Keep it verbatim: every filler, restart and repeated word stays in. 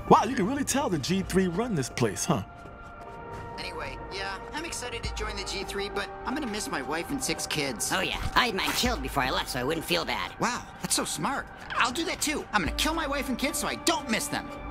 Wow, you can really tell the G three run this place, huh? Anyway, yeah, I'm excited to join the G three, but I'm gonna miss my wife and six kids. Oh yeah, I had mine killed before I left so I wouldn't feel bad. Wow, that's so smart. I'll do that too. I'm gonna kill my wife and kids so I don't miss them.